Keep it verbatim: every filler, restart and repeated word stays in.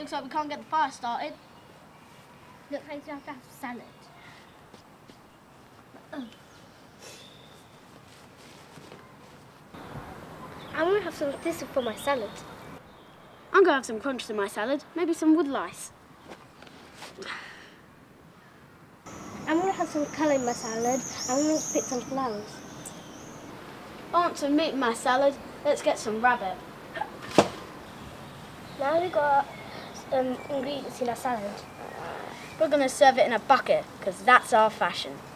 Looks like we can't get the fire started. Looks like you have to have salad. Oh. I'm going to have some thistle for my salad. I'm going to have some crunch in my salad, maybe some wood lice. I'm going to have some colour in my salad. I'm going to pick some flowers. I want some meat in my salad. Let's get some rabbit. Now we've got um, ingredients in our salad. We're going to serve it in a bucket, because that's our fashion.